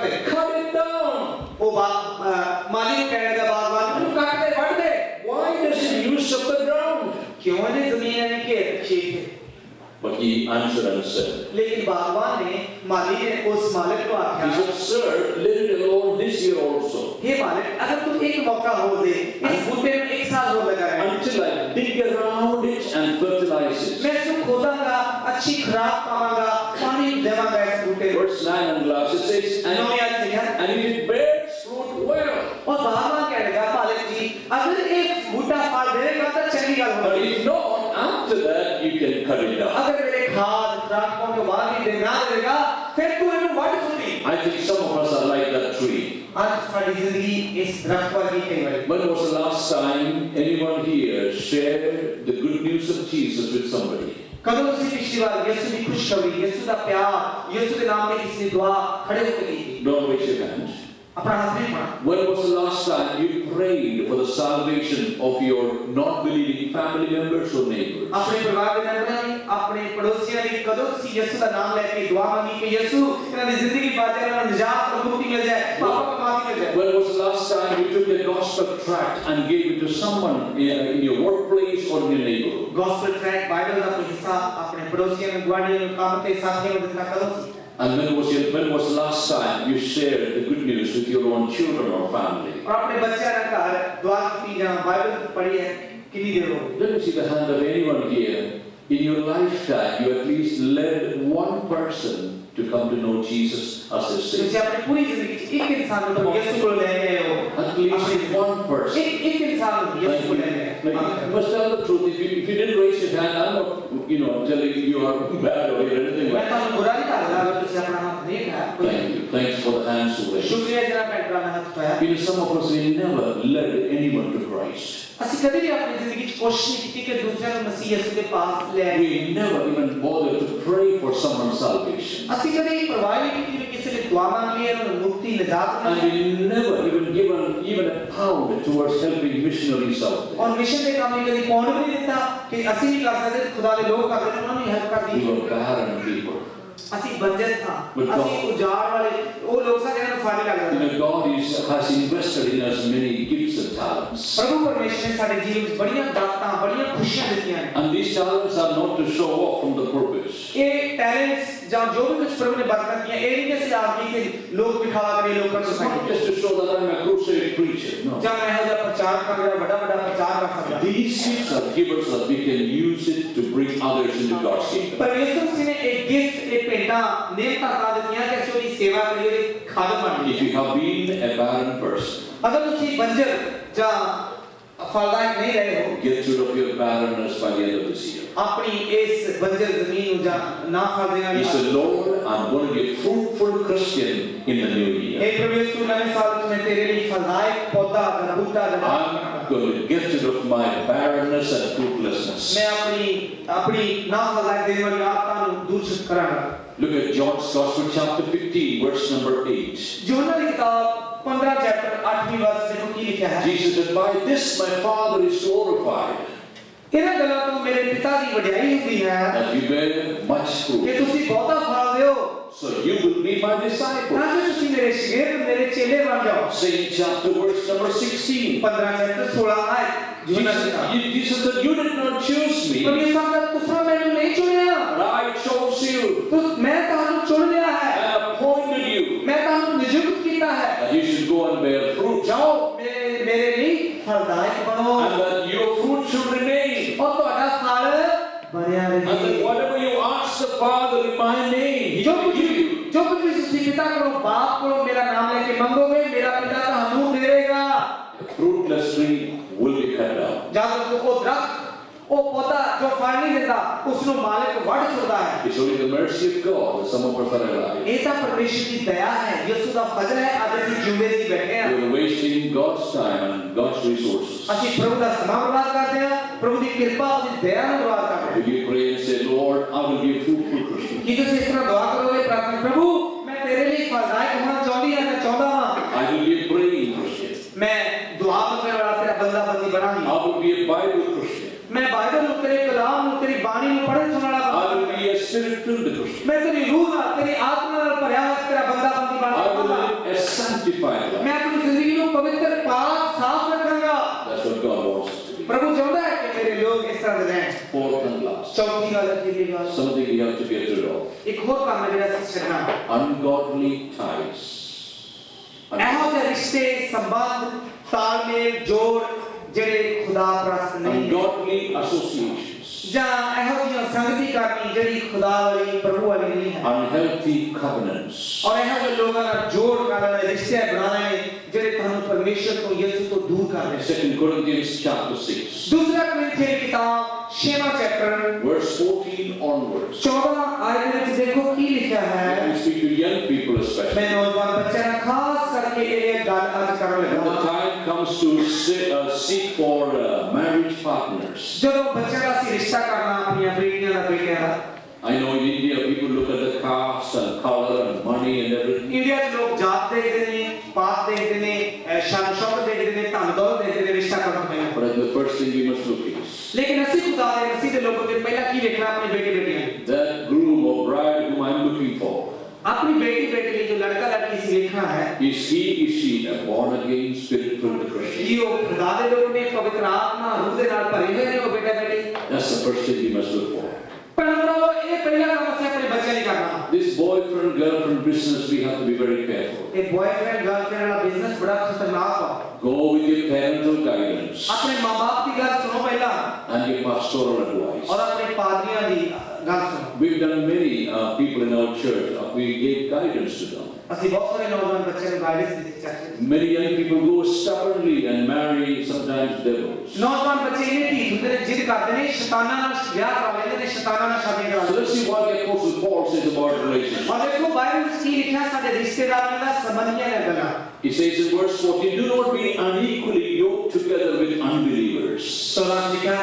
ਕੱਟ ਦੇ Cut it down. ਉਹ ਬਾਗ ਮਾਲੀ ਨੂੰ ਕਹਿਣ ਲੱਗਾ ਬਾਗਬਾਨ ਨੂੰ ਕੱਟ ਦੇ ਵੱਢ ਦੇ Why does it use up the ground? ਕਿਉਂ ਇਹਨੇ ਜ਼ਮੀਨ ਨੇ ਘੇਰ ਛੇਕ ਹੈ But he answered and said, लेकिन बागवान ने माली ने उस मालिक को he आख्या said, Sir, let it alone this year also, हे मालिक अगर तुम एक मौका हो दे इस बूटे में एक साल हो लगा है until I dig around it and fertilize it. मैं इसको खोदांगा अच्छी खुराक पावांगा पानी देवांगा इस बूटे में Verse nine and last, it says, and, नौ याद है and if it bears fruit, well. और बागवान कह लगा मालिक जी अगर एक बूटा फल देगा तो चंगी गल But होगी if not, after that you can cut it down. अगर मेरे खाद खुराकों के बाद भी देना देगा फिर तू इन्हें वट सुनी I think some of us are like that tree. आज सारी जिंदगी इस दरख्त पर ही कई बार When was the last time anyone here shared the good news of Jesus with somebody? कदों तुसी पिछली बार यीशु की खुशखबरी यीशु का प्यार यीशु के नाम में किसी दुआ खड़े होकर की थी Don't raise your hands. अपना हाथ नहीं पड़ा When was the last time you prayed for the salvation of your non-believing family members or neighbors? अपने परिवार के मेंबरों ने अपने पड़ोसियों ने कदों तुसी यीशु का नाम लेके दुआ मांगी कि यीशु इन्हें जिंदगी बाँचे इन्हें निजात और मुक्ति मिल जाए पापों का माफी मिल जाए When was the last time you took a gospel tract and gave it to someone in, in your workplace or in your neighborhood? Gospel tract Bible का कोई हिस्सा अपने पड़ोसियों में गुआड़ियों में काम के साथियों में देना कदों सी And when was your, when was the last time you shared the good news with your own children or family? और अपने बच्चे ने कहा दुआ की जहाँ बाइबल पढ़ी है कितनी देर हो गई Let me see the hand of anyone here. In your lifetime, you at least led one person to come to know Jesus as their तुसी Savior. अपनी पूरी जिंदगी एक इंसान को यीशु को ले गए हो At least one person. एक एक इंसान को यीशु को ले गए Like, you must tell the truth. If you, if you didn't raise your hand, I'm not, you know, telling you you are bad or anything मैं like तो that. बुरा नहीं कर रहा अगर तुसी अपना हाथ नहीं उठाया Thank you. Thanks for the hands who raised. शुक्रिया जनाब मैं अपना हाथ उठाया Because some of us, we never led anyone to Christ. ਅਸੀਂ ਕਦੇ ਵੀ ਆਪਣੀ ਜ਼ਿੰਦਗੀ 'ਚ ਕੋਸ਼ਿਸ਼ ਨਹੀਂ ਕੀਤੀ ਕਿ ਦੂਸਰਿਆਂ ਨੂੰ ਮਸੀਹ ਯਿਸੂ ਦੇ ਪਾਸ ਲੈ ਆਈਏ We never even bothered to pray for someone's salvation. ਅਸੀਂ ਕਦੇ ਪਰਵਾਹ ਨਹੀਂ ਕੀਤੀ ਕਿ ਕਿਸੇ ਲਈ ਦੁਆ ਮੰਗ ਲਈਏ ਉਹਨਾਂ ਨੂੰ ਮੁਕਤੀ ਨਜਾਤ And ਮਿਲੇ we never even given even a pound towards helping missionaries out there. ਔਰ ਮਿਸ਼ਨ ਦੇ ਕੰਮ ਲਈ ਕਦੀ ਪੌਂਡ ਵੀ ਨਹੀਂ ਦਿੱਤਾ ਕਿ ਅਸੀਂ ਨਹੀਂ ਕਰ ਸਕਦੇ ਖੁਦਾ ਦੇ ਲੋਕ ਕਰਦੇ ਨੇ ਉਹਨਾਂ ਨੂੰ ਹੈਲਪ ਕਰ We the were barren people. ਅਸੀਂ ਬੰਜਰ ਸਾਂ But God- ਅਸੀਂ ਉਜਾੜ ਵਾਲੇ ਉਹ ਲੋਕ ਸਨ ਜਿਹਨਾਂ ਨੂੰ ਫਾਇਦਾ You ਲੱਗਦਾ know, God is, has invested in us many gifts and talents. ਪ੍ਰਭੂ ਪਰਮੇਸ਼ਰ ਨੇ ਸਾਡੇ ਜੀਵਨ ਵਿੱਚ ਬੜੀਆਂ ਦਾਤਾਂ ਬੜੀਆਂ ਖੁਸ਼ੀਆਂ ਦਿੱਤੀਆਂ ਨੇ And these talents are not to show off from the purpose. ਇਹ ਟੈਲੈਂਟਸ ਜਾਂ ਜੋ ਵੀ ਕੁਝ ਪ੍ਰਭੂ ਨੇ ਬਰਕਤ ਦਿੱਤੀਆਂ ਇਹ ਨਹੀਂ ਕਿ ਅਸੀਂ ਆਪ ਜੀ ਕੇ ਲੋਕ ਦਿਖਾਵਾ ਕਰੀਏ ਲੋਕਾਂ ਨੂੰ It's not ਦਿਖਾਈਏ just to show that I'm a crusade preacher. No. ਜਾਂ ਮੈਂ ਇਹੋ ਜਿਹਾ ਪ੍ਰਚਾਰ ਕਰ ਰਿਹਾ ਵੱਡਾ ਵੱਡਾ ਪ੍ਰਚਾਰ ਕਰ ਸਕਦਾ These gifts are given so that we can use it to bring others into God's kingdom. ਪਰਮੇਸ਼ਰ ਜੀ ਨੇ ਇੱਕ ਗਿਫਟ ਇੱਕ ਭੇਟਾ ਨਿਯਮਤਾਂ ਕਰ ਦਿੱਤੀਆਂ ਕਿ ਅਸੀਂ ਉਹਦੀ ਸੇਵਾ ਕਰੀਏ ਉਹਦੀ ਖਾਦਮ ਬਣੀਏ If you have been a barren person, ਅਗਰ ਤੁਸੀਂ ਬੰਜਰ ਜਾਂ ਫਲਦਾਇਕ ਨਹੀਂ ਰਹੇ ਹੋ get rid of your barrenness by the end of this year. ਆਪਣੀ ਇਸ ਬੰਜਰ ਜ਼ਮੀਨ ਨੂੰ ਜਾਂ ਨਾ ਫਲ ਦੇਣਾ He said, Lord, I'm going to be a fruitful Christian in the new year. हे प्रभु यीशु नए साल में मैं तेरे लिए फलदायक पौधा या बूटा लगा I'm going to get rid of my barrenness and fruitlessness. मैं अपनी अपनी ना फलदायक देने वाली आत्मा को दूर करांगा Look at John's Gospel, chapter fifteen, verse number eight. यूहन्ना की किताब पंद्रह चैप्टर आठवीं वर्ष देखो की लिखा है Jesus said, by this my Father is glorified, इन्हें गल्लां तो मेरे पिता की वड्याई होती है that you bear much कि fruit. तुसी बहुता फल दियो So you will be my disciples. ताकि तुसी मेरे शिष्य मेरे चेले बन जाओ Same chapter, verse number sixteen. पंद्रह चैप्टर सोलह आयत यूहन्ना की किताब Jesus, Jesus said, you did not choose me, पर ये सब तुसरा मैंने नहीं चुनिया but I chose you तो मैं तानु चुन लिया है and appointed you मैं तानु नियुक्त किया है that you should go and bear fruit, जाओ मेरे मेरे लिए फलदायक बनो and that your fruit should remain. और तुम्हारा फल बढ़िया And that रहे whatever you ask the Father in my name, He जो will कुछ give you. जो कुछ भी तुसी पिता को बाप को मेरा नाम लेके मांगोगे मेरा पिता का हमूर देगा A fruitless tree will be cut down. जब तक वो दरख्त वो पौधा जो फल नहीं देता उसको मालिक वड़ छोड़ता है It's only the mercy of God that some of us are alive. ऐसा परमेश्वर की दया है यीशु का फजल है आज ਅਸੀਂ ਜਿਉਂਦੇ ਜੀ बैठे हैं We're wasting God's time and God's resources. ਅਸੀਂ ਪ੍ਰਭੂ ਦਾ ਸਮਾਂ ਬਰਬਾਦ ਕਰਦੇ ਹਾਂ ਪ੍ਰਭੂ ਦੀ ਕਿਰਪਾ ਉਹਦੀ ਦਇਆ ਨੂੰ ਬਰਬਾਦ ਕਰਦੇ ਹਾਂ If you pray and say, Lord, I will be a fruitful Christian. ਕੀ ਤੁਸੀਂ ਇਸ ਤਰ੍ਹਾਂ ਦੁਆ ਕਰੋਗੇ ਪ੍ਰਾਰਥਨਾ ਪ੍ਰਭੂ ਮੈਂ ਤੇਰੇ ਲਈ ਫਲਦਾਇਕ ਹੋਣਾ ਚਾਹੁੰਦੀ ਹਾਂ ਮੈਂ ਚਾਹੁੰਦਾ ਹਾਂ I will be a praying Christian. मैं दुआ करने वाला तेरा बंदा बंदी बनाऊंगी I will be a Bible Christian. मैं बाइबल ਨੂੰ तेरे कलाम ਨੂੰ तेरी बाणी ਨੂੰ पढ़न सुनने वाला I will be a spirit-filled Christian. मैं तेरी रूह नाल तेरी आत्मा नाल भरिया हुआ तेरा बंदा बंदी बन I will जाऊंगा। live a sanctified life. मैं अपनी जिंदगी को पवित्र पाक साफ रखूंगा। That's what God wants us to be. प्रभु चाहता है कि मेरे लोग इस तरह से रहें। Fourth and last, चौथी गल अखीरली गल, something we have to get rid of. एक और काम है जिहड़ा असीं छड्डना, Ungodly ties. ਇਹੋ ਜਿਹੇ ਰਿਸ਼ਤੇ ਸੰਬੰਧ ਤਾਲਮੇਲ ਜੋੜ ਜਿਹੜੇ ਖੁਦਾ ਪ੍ਰਸਤ ਨਹੀਂ Ungodly associations. ਜਾਂ ਇਹੋ ਜਿਹੀਆਂ ਸੰਗਤੀ ਕਰਨੀ ਜਿਹੜੀ ਖੁਦਾ ਵਾਲੀ ਪ੍ਰਭੂ ਵਾਲੀ ਨਹੀਂ ਹੈ Unhealthy covenants. ਔਰ ਇਹੋ ਜਿਹੇ ਲੋਕਾਂ ਨਾਲ ਜੋੜ ਕਰਨ ਵਾਲੇ ਰਿਸ਼ਤੇ ਬਣਾਉਣੇ ਜਿਹੜੇ ਤੁਹਾਨੂੰ ਪਰਮੇਸ਼ਰ ਤੋਂ ਯਿਸੂ ਤੋਂ ਦੂਰ ਕਰ ਰਹੇ। Second Corinthians chapter six, ਦੂਸਰਾ ਕੋਰਿੰਥੀਆਂ ਕਿਤਾਬ ਛੇਵਾਂ ਚੈਪਟਰ verse fourteen onwards. चौदह आयत ਵਿੱਚ ਦੇਖੋ ਕੀ ਲਿਖਿਆ ਹੈ। We speak to young people especially. ਮੈਂ ਨੌਜਵਾਨ ਬੱਚਿਆਂ ਨਾਲ ਖਾਸ ਕਰਕੇ ਇਹ ਗੱਲ ਅੱਜ ਕਰਨ When the ਲੱਗਾ। time comes to se- uh, seek for uh, marriage partners. ਜਦੋਂ ਬੱਚਿਆਂ ਦਾ ਅਸੀਂ ਰਿਸ਼ਤਾ ਕਰਨਾ ਆਪਣੀਆਂ ਬੇਟੀਆਂ ਦਾ ਬੇਟਿਆਂ ਦਾ, I know in India people look at the caste and color and money and everything. India 'ਚ ਲੋਕ ਜਾਤ ਦੇਖਦੇ ਨੇ, ਪਾਤ ਦੇਖਦੇ ਨੇ, ਸ਼ਾਨ ਸ਼ੌਕਤ ਦੇਖਦੇ ਨੇ, ਧਨ ਦੌਲਤ ਦੇਖਦੇ ਨੇ ਰਿਸ਼ਤਾ ਕਰਨ ਤੋਂ ਪਹਿਲਾਂ। But the first thing we must look is ਲੇਕਿਨ ਅਸੀਂ ਖੁਦਾ ਦੇ ਮਸੀਹ ਦੇ ਲੋਕਾਂ ਦੇ ਪਹਿਲਾਂ ਕੀ ਵੇਖਣਾ ਆਪਣੇ ਬੇਟੇ ਬੇਟੀਆਂ ਨੂੰ। that groom or bride whom I'm looking for. ਆਪਣੀ ਬੇਟੀ ਬੇਟੇ ਲਈ ਜੋ ਲੜਕਾ ਲੜਕੀ ਸੀ ਵੇਖਣਾ ਹੈ Is he, is she a born again, spirit-filled Christian? ਕਿ ਉਹ ਖੁਦਾ ਦੇ ਲੋਕ ਨੇ, ਪਵਿੱਤਰ ਆਤਮਾ ਰੂਹ ਦੇ ਨਾਲ ਭਰੇ ਹੋਏ ਨੇ ਉਹ ਬੇਟਾ ਬੇਟੀ। That's the first thing we must look for. ਪਰ ਉਹ ਇਹ ਪਹਿਲਾ ਕੰਮ ਅਸੀਂ ਆਪਣੇ ਬੱਚਿਆਂ ਲਈ ਕਰਨਾ। This boyfriend girlfriend business we have to be very careful. ਇਹ ਬॉयਫ੍ਰੈਂਡ ਗਰਲਫ੍ਰੈਂਡ ਵਾਲਾ ਬਿਜ਼ਨਸ ਬੜਾ ਖਤਰਨਾਕ ਆ। Go with your parental guidance ਆਪਣੇ ਮਾਂ-ਬਾਪ ਦੀ ਗੱਲ ਸੁਣੋ ਪਹਿਲਾਂ and your pastoral advice. ਔਰ ਆਪਣੇ ਪਾਦਰੀਆਂ ਦੀ ਗੱਲ ਸੁਣੋ। We've done many uh, people in our church. Uh, we gave guidance to them. ਅਸੀਂ ਬਹੁਤ ਸਾਰੇ ਨੌਜਵਾਨ ਬੱਚਿਆਂ ਨੂੰ ਗਾਈਡੈਂਸ ਦਿੱਤੀ ਚਾਹੀਦੀ। Many young people go stubbornly and marry sometimes devils. ਨੌਜਵਾਨ ਬੱਚੇ ਇਹਨੇ ਢੀਠ ਹੁੰਦੇ ਨੇ, ਜਿੱਦ ਕਰਦੇ ਨੇ, ਸ਼ੈਤਾਨਾਂ ਨਾਲ ਵਿਆਹ ਕਰਾ ਲੈਂਦੇ ਨੇ, ਸ਼ੈਤਾਨਾਂ ਨਾਲ ਸ਼ਾਦੀ ਕਰਾ So ਲੈਂਦੇ let's see what the Apostle Paul says about relationships. ਨੇ। ਔਰ ਦੇਖੋ ਬਾਈਬਲ ਵਿੱਚ ਕੀ ਲਿਖਿਆ ਸਾਡੇ ਰਿਸ਼ਤੇਦਾਰਾਂ ਦਾ ਸੰਬੰਧੀਆਂ ਦੀਆਂ ਗੱਲਾਂ। He says in verse fourteen, do not be unequally yoked together with unbelievers. ਸੋਲਾਂ ਲਿਖਿਆ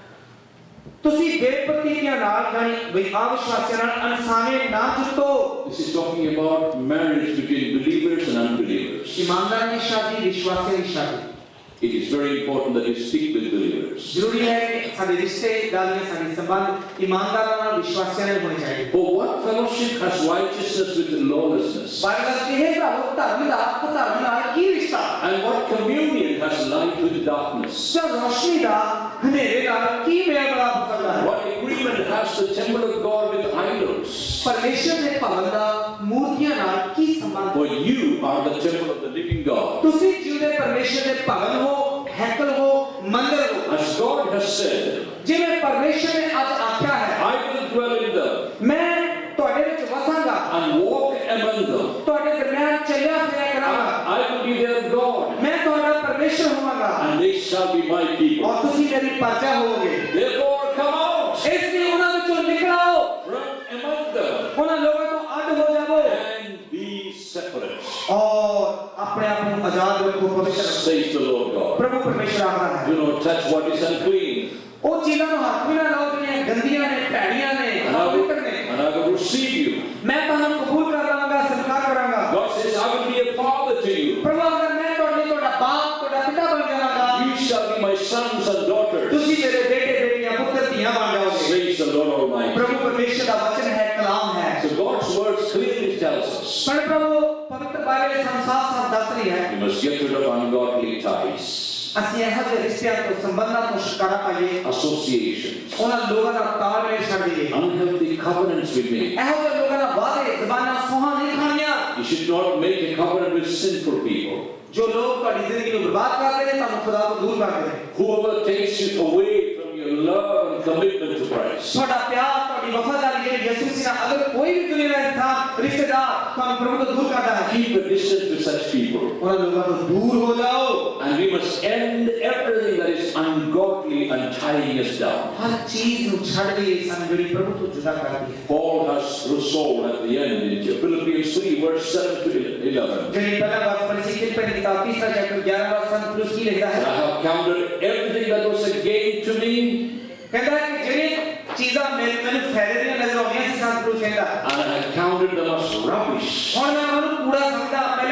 ਤੁਸੀਂ ਬੇਪਰਤੀਆਂ ਨਾਲ ਜਾਨੀ ਬਈ ਅਵਿਸ਼ਵਾਸੀਆਂ ਨਾਲ ਅਨਸਾਵੇਂ ਨਾ ਜੁਟੋ। This is talking about marriage between believers and unbelievers. ਈਮਾਨਦਾਰਾਂ ਦੀ ਸ਼ਾਦੀ, ਵਿਸ਼ਵਾਸੀਆਂ ਦੀ ਸ਼ਾਦੀ। It is very important that you speak with believers. ਜ਼ਰੂਰੀ ਹੈ ਕਿ ਸਾਡੇ ਰਿਸ਼ਤੇ ਦਾਲੀਆਂ ਸਾਡੇ ਸੰਬੰਧ ਈਮਾਨਦਾਰਾਂ ਨਾਲ ਵਿਸ਼ਵਾਸੀਆਂ ਨਾਲ ਹੋਣੇ ਚਾਹੀਦੇ। For what fellowship has righteousness with lawlessness? Bible ਇਹ ਭਰਾਵੋ ਧਰਮ ਦਾ ਧਰਮ ਨਾਲ ਕੀ ਰਿਸ਼ਤਾ? And what communion has light with darkness? ਸੋ ਰੋਸ਼ਨੀ ਦਾ ਹਨੇਰੇ ਨਾਲ ਕੀ ਮੇਲ ਮਿਲਾਪ ਹੋ ਸਕਦਾ ਹੈ? What agreement has the temple of God with idols? ਪਰਮੇਸ਼ਰ ਦੇ ਭਵਨ ਦਾ ਮੂਰਤੀਆਂ ਨਾਲ ਕੀ ਸੰਬੰਧ? For you are the temple of the living God. ਤੁਸੀਂ ਜਿਉਂਦੇ ਪਰਮੇਸ਼ਰ ਦੇ ਭਵਨ ਹੋ, ਹੈਕਲ ਹੋ, ਮੰਦਰ ਹੋ। As God has said, ਜਿਵੇਂ ਪਰਮੇਸ਼ਰ ਨੇ ਅੱਜ ਆਖਿਆ ਹੈ, I will dwell in them ਮੈਂ ਤੁਹਾਡੇ ਵਿੱਚ ਵਸਾਂਗਾ, and walk among them. ਤੁਹਾਡੇ ਦਰਮਿਆਨ ਚੱਲਿਆ ਫਿਰਿਆ ਕਰਾਂਗਾ, I will be their God, ਮੈਂ ਤੁਹਾਡਾ ਪਰਮੇਸ਼ਰ ਹੋਵਾਂਗਾ and they shall be my people. ਔਰ ਤੁਸੀਂ ਮੇਰੀ ਪ੍ਰਜਾ ਹੋਵੋਗੇ। Therefore come out ਇਸ ਲਈ ਉਹਨਾਂ ਵਿੱਚੋਂ ਨਿਕਲ ਆਓ, from among them ਉਹਨਾਂ ਲੋਕਾਂ ਤੋਂ ਅੱਡ ਹੋ ਜਾਵੋ and be separate, ਔਰ ਆਪਣੇ ਆਪ ਨੂੰ ਆਜ਼ਾਦ ਰੱਖੋ, ਪਵਿੱਤਰ ਰੱਖੋ। says the Lord God. ਪ੍ਰਭੂ ਪਰਮੇਸ਼ਰ ਆਖਦਾ ਹੈ, Do not touch what is unclean, ਉਹ ਚੀਜ਼ਾਂ ਨੂੰ ਹੱਥ ਵੀ ਨਾ ਲਾਓ ਜਿਹੜੀਆਂ ਗੰਦੀਆਂ ਨੇ, ਭੈੜੀਆਂ ਨੇ, and I will, ਅਪਵਿੱਤਰ ਨੇ। and I will receive you. ਮੈਂ ਤੁਹਾਨੂੰ ਕਬੂਲ ਕਰ ਲਵਾਂਗਾ, ਸਤਿਕਾਰ ਕਰਾਂਗਾ। God says, I will be a father to you. ਪ੍ਰਭੂ ਅਗਰ ਮੈਂ ਤੁਹਾਡੇ ਲਈ ਤੁਹਾਡਾ ਬਾਪ, ਤੁਹਾਡਾ ਪਿਤਾ ਬਣ ਜਾਵਾਂਗਾ, You shall be my sons and daughters, ਤੁਸੀਂ ਮੇਰੇ ਬੇਟੇ ਬੇਟੀਆਂ, ਪੁੱਤਰ ਧੀਆਂ ਬਣ ਜਾਓਗੇ। says the Lord Almighty. ਪ੍ਰਭੂ ਪਰਮੇਸ਼ਰ ਦਾ ਵਚਨ ਹੈ, ਕਲਾਮ ਹੈ। So God's word clearly tells us ਪਰ ਪ੍ਰਭੂ ਪਵਿੱਤਰ ਬਾਈਬਲ ਸਾਨੂੰ ਸਾਫ਼ ਸਾਫ਼ ਦੱਸ ਰਹੀ ਹੈ, we must get rid of ungodly ties, ਅਸੀਂ ਇਹੋ ਜਿਹੇ ਰਿਸ਼ਤਿਆਂ ਤੋਂ, ਸੰਬੰਧਾਂ ਤੋਂ ਛੁਟਕਾਰਾ ਪਾਈਏ, associations, ਉਹਨਾਂ ਲੋਕਾਂ ਦਾ ਤਾਲਮੇਲ ਛੱਡ ਦਈਏ, unhealthy covenants we make. ਇਹੋ ਜਿਹੇ ਲੋਕਾਂ ਦਾ ਵਾਅਦੇ ਜ਼ਬਾਨਾਂ ਸੋਹਾਂ ਨਹੀਂ ਖਾਣੀਆਂ। You should not make a covenant with sinful people. ਜੋ ਲੋਕ ਤੁਹਾਡੀ ਜ਼ਿੰਦਗੀ ਨੂੰ ਬਰਬਾਦ ਕਰਦੇ ਨੇ, ਤੁਹਾਨੂੰ ਖੁਦਾ ਤੋਂ ਦੂਰ ਕਰਦੇ ਨੇ। Whoever takes you away from your love and commitment to Christ, ਤੁਹਾਡਾ ਪਿਆਰ, ਤੁਹਾਡੀ ਵਫਾਦਾਰੀ ਜਿਹੜੀ ਯਿਸੂ ਮਸੀਹ ਨਾਲ, ਅਗਰ ਕੋਈ ਵੀ ਦੁਨੀਆ ਦਾ ਇਨਸਾਨ, ਰਿਸ਼ਤੇਦਾਰ ਤੁਹਾਨੂੰ ਪ੍ਰਭੂ ਤੋਂ ਦੂਰ ਕਰਦਾ ਹੈ, keep a distance with such people. ਉਹਨਾਂ ਲੋਕਾਂ ਤੋਂ ਦੂਰ ਹੋ ਜਾਓ। And we must end everything that is ungodly and tying us down. ਹਰ ਚੀਜ਼ ਨੂੰ ਛੱਡ ਦਈਏ ਸਾਨੂੰ ਜਿਹੜੀ ਪ੍ਰਭੂ ਤੋਂ ਜੁਦਾ ਕਰਦੀ ਹੈ। Paul has resolved at the end in Philippians three, verse seven to eleven. ਜਿਹੜੀ ਪਹਿਲਾ ਵਰਸ ਪੜ੍ਹੀ ਸੀ, ਫਿਰ ਕਿਤਾਬ ਤੀਸਰਾ ਚੈਪਟਰ ਗਿਆਰ੍ਹਾਂ ਵਰਸ ਸੰਤ ਪਲੂਸ ਕੀ ਲਿਖਦਾ I ਹੈ? have counted everything that was a gain to me, ਕਹਿੰਦਾ ਹੈ ਕਿ ਜਿਹੜੀ ਚੀਜ਼ਾਂ ਮੈਨੂੰ ਮੈਨੂੰ ਫਾਇਦੇ ਦੀਆਂ ਨਜ਼ਰ ਆਉਂਦੀਆਂ ਸੀ, ਸੰਤ ਪਲੂਸ ਕਹਿੰਦਾ, and I have counted them as rubbish, ਹੁਣ ਮੈਂ ਉਹਨਾਂ ਨੂੰ ਕੂੜਾ ਸਮਝਦਾ, ਪਹਿਲਾਂ ਮੈਨੂੰ ਸਮਝ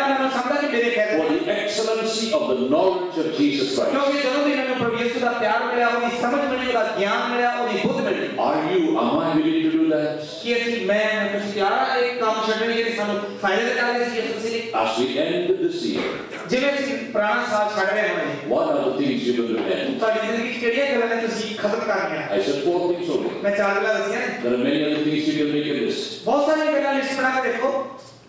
समझदा कि मेरे कहते for the excellency of the knowledge of Jesus Christ. क्योंकि ਜਦੋਂ ਵੀ ਮੈਨੂੰ ਪ੍ਰਭੂ ਯਿਸੂ ਦਾ ਪਿਆਰ ਮਿਲਿਆ ਉਹਦੀ ਸਮਝ ਮਿਲੀ ਉਹਦਾ ਗਿਆਨ ਮਿਲਿਆ ਉਹਦੀ ਬੁੱਧ ਮਿਲੀ Are you, am I willing to do that? ਕਿ ਅਸੀਂ ਮੈਂ ਤੁਸੀਂ ਤਿਆਰ ਆ ਇੱਕ ਕੰਮ ਛੱਡਣ ਲਈ ਸਾਨੂੰ ਫਾਇਦੇ ਦੇ ਕਾਰਨ ਸੀ ਯਿਸੂ ਮਸੀਹ As we end this year, ਜਿਵੇਂ ਅਸੀਂ ਪੁਰਾਣਾ ਸਾਲ ਛੱਡ ਰਹੇ ਹਾਂ what are the things you're going to end? ਤੁਹਾਡੀ ਜ਼ਿੰਦਗੀ 'ਚ ਕਿਹੜੀਆਂ ਗੱਲਾਂ ਨੇ ਤੁਸੀਂ ਖਤਮ ਕਰਨੀਆਂ I said four things only. ਮੈਂ ਚਾਰ ਗੱਲਾਂ ਦੱਸੀਆਂ ਨੇ There are many other things you can make in this. ਬਹੁਤ ਸਾਰੀਆਂ ਗੱਲਾਂ ਲਿਸਟ ਬਣਾ ਕੇ ਦੇਖੋ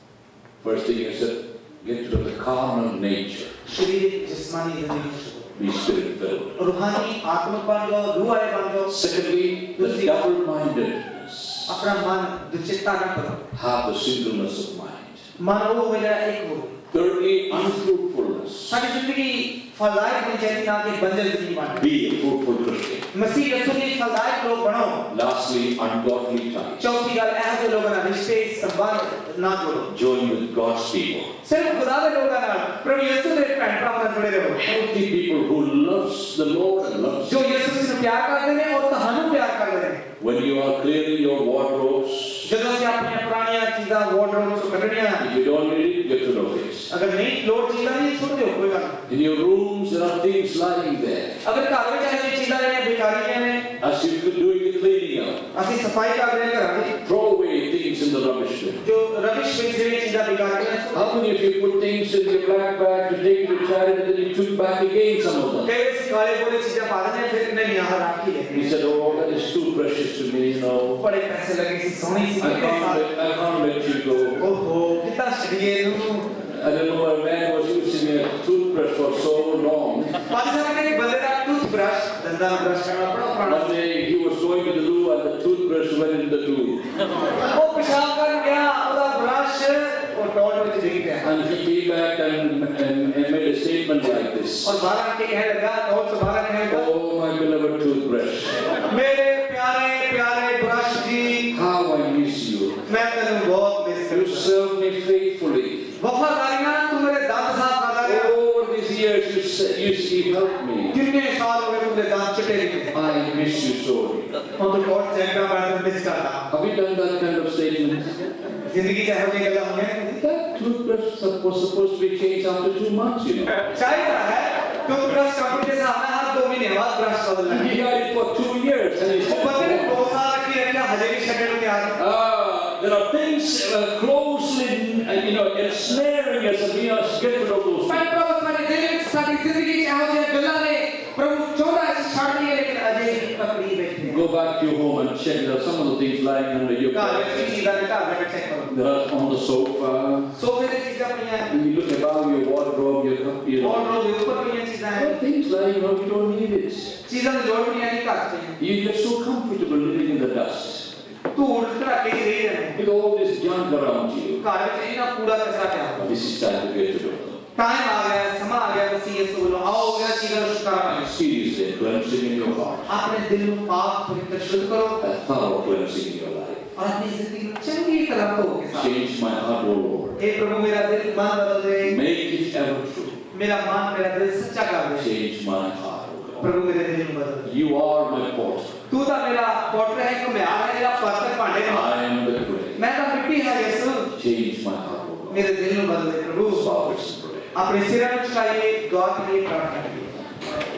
First thing I said, get rid of the carnal nature. शरीर जिस्मानी जिंदगी में Be spirit filled. रूहानी आत्मिक बन जाओ रूह वाले बन जाओ Secondly, the double-mindedness. अपना मन दुचित्ता न करो Have the singleness of mind. मन वो हो जाए एक हो Thirdly, unfruitfulness. सारी जिंदगी फलदायक होनी चाहिए ना कि बंजर जिंदगी बने Be a fruitful Christian. मसीह यीशु ने फलदायक लोग बनो Lastly, ungodly ties. चौथी गल ऐसे लोगों ना रिश्ते संबंध ना जोड़ो Join with God's people. सिर्फ खुदा के लोगों ना प्रभु यीशु के भैन भरावां नाल जुड़े रहो Healthy people who loves the Lord and loves जो यीशु से प्यार करते हैं और तहानू प्यार करते हैं when you are clearing your wardrobes. ਜਦੋਂ ਅਸੀਂ ਆਪਣੀਆਂ ਪੁਰਾਣੀਆਂ ਚੀਜ਼ਾਂ ਵਾਰਡਰੋਬ ਚੋਂ ਕੱਢਣੀਆਂ If you don't need it, get rid of it. अगर नहीं लोड चीज़ां नहीं छोड़ दो कोई बात नहीं In your rooms, there are things lying there. अगर घर में चाहे चीज़ां हैं बेकारियां हैं As you could doing the cleaning up, ਅਸੀਂ ਸਫਾਈ ਕਰ ਰਹੇ ਹਾਂ ਘਰਾਂ ਦੀ throw away things in the rubbish bin. जो रबिश में ਜਿਹੜੀਆਂ ਚੀਜ਼ਾਂ ਬੇਕਾਰੀਆਂ हैं How many of you put things in your black bag to take to charity and then you took back again some of them? कई ऐसी काले बोले चीज़ें पा देते हैं फिर नहीं यहाँ रख ही लेते He हैं said, oh, that is too precious to me, you know. बड़े पैसे लगे सी सोनी सी I can't let, I can't let you go. ओहो कितना शरीर नू I don't know, a man was using a toothbrush for so long. Pakistan के एक बंदे का टूथब्रश दंदा ब्रश करना बड़ा पुराना One day he was going to the loo and the toothbrush went in the loo. वो पेशाब कर गया उसका ब्रश और टॉयलेट में गिर गया And he came back and, and, and made a statement like this. और बाहर आके कहने लगा टॉयलेट से बाहर कहने लगा Oh, my beloved toothbrush. मेरे प्यारे प्यारे brush ji How I miss you. मैं तेरे बहुत मिस You करता served me faithfully. वफादारी ना तू मेरे दांत साफ करता रहा All these years you said you, you helped me. कितने साल हो गए तुमने दांत चिटे नहीं I miss you sorely. और तो बहुत चैंपियन बना मिस करता Have you done that kind of statement? जिंदगी चाहे होने गला होंगे That toothbrush was supposed to be changed after two months, you know. चाहिए है तो ब्रश कंपनी के सामने हर दो महीने बाद ब्रश बदलना है He had it for two years and he's वो बंदे ने दो साल रखी रखा हजे भी शक्ल में आ Ah, there are things uh, closely, uh, you know, ensnaring us and we must get rid of those things. पर प्रभु हमारे दिल में सारी जिंदगी चाहे हो जाए गला ने प्रभु चौदह ऐसे छाड़ दिए लेकिन अजय पकड़ी बैठे हैं Go back to your home and check. There are some of the things lying under your car bed. में चीज़ आने का मैं चेक करूँ There are on the sofa. सोफे पे चीज़ें अपनी हैं And you look above your wardrobe, your computer. और लोग ऊपर भी हैं चीज़ें There हैं are things lying around, you don't need it. चीज़ें में जोड़ भी नहीं करते हैं You get so comfortable living in the dust. तू उड़ता कहीं रही है With all this junk around you. Car में चाहिए ना पूरा कचरा क्या हो This is time to get rid of them. Time आ गया समा आ गया बस ये सोलो आओ गया चीज़ें शुक्र पाए Seriously, cleansing in your heart. अपने दिल में पाप पवित्र शुद्ध करो A thorough cleansing in your life. और अपनी जिंदगी में चंगी तरह को के साथ Change my heart, O Lord. हे प्रभु मेरा दिल मन बदल दे Make it ever true. मेरा मन मेरा दिल सच्चा कर दे Change my heart, O God. प्रभु मेरे दिल में बदल दे You are my porter. तू तो मेरा पोटर है तो मैं आ मेरा पत्थर भांडे में I am the clay. मैं तो मिट्टी है यीशु Change my heart, O God. मेरे दिल में बदल दे प्रभु Father, it's prayer. अपने सिर में उठाइए दुआ के लिए प्रार्थना करिए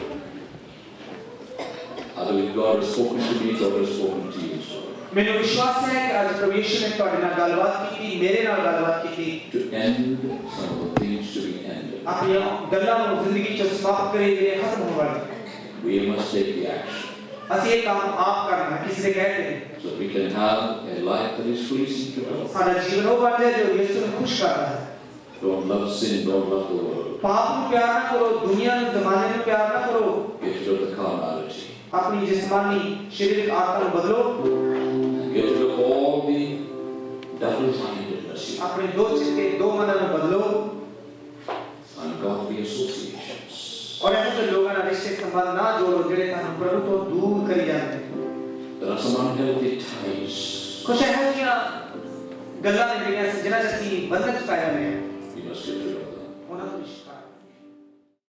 Either if God has spoken to me, God has spoken to you. So, मैंने विश्वास है कि आज प्रभु यीशु ने ਤੁਹਾਡੇ ਨਾਲ ਗੱਲਬਾਤ ਕੀਤੀ ਮੇਰੇ ਨਾਲ ਗੱਲਬਾਤ ਕੀਤੀ to end some of the things to be ended, ਆਪਣੀਆਂ ਗੱਲਾਂ ਨੂੰ ਜ਼ਿੰਦਗੀ ਚ ਸਮਾਪਤ ਕਰੀ ਦੇ ਖਤਮ ਹੋਣ ਵਾਲੀ we must take the action ਅਸੀਂ ਇਹ ਕੰਮ ਆਪ ਕਰਨਾ ਕਿਸੇ ਨੇ ਕਹਿ ਕੇ so that we can have a life that is pleasing to God. ਸਾਡਾ ਜੀਵਨ ਉਹ ਬਣ ਜਾਏ ਜੋ ਯਿਸੂ ਨੂੰ ਖੁਸ਼ ਕਰਦਾ ਹੈ Don't love sin, don't love the world. पाप ਨੂੰ ਪਿਆਰ ਨਾ ਕਰੋ ਦੁਨੀਆ ਨੂੰ ਜ਼ਮਾਨੇ ਨੂੰ ਪਿਆਰ ਨਾ ਕਰੋ Get rid of the carnality. ਆਪਣੀ ਜਿਸਮਾਨੀ ਸਰੀਰਕ ਆਤਮਾ ਨੂੰ ਬਦਲੋ Get rid of all the double-mindedness, ਆਪਣੇ ਦੋ ਚਿੱਤੇ ਦੋ ਮਨਾਂ ਨੂੰ ਬਦਲੋ ungodly associations. ਔਰ ਐਸੇ ਲੋਕਾਂ ਨਾਲ ਰਿਸ਼ਤੇ ਸੰਬੰਧ ਨਾ ਜੋੜੋ ਜਿਹੜੇ ਤੁਹਾਨੂੰ ਪ੍ਰਭੂ ਤੋਂ ਦੂਰ ਕਰੀ ਜਾਂਦੇ ਨੇ There are some unhealthy ties. ਕੁਝ ਇਹੋ ਜਿਹੀਆਂ ਗੱਲਾਂ ਨੇ ਜਿਹੜੀਆਂ ਜਿਨ੍ਹਾਂ 'ਚ ਅਸੀਂ ਬੰਧਨ 'ਚ ਪਾਏ ਹੋਏ ਹਾਂ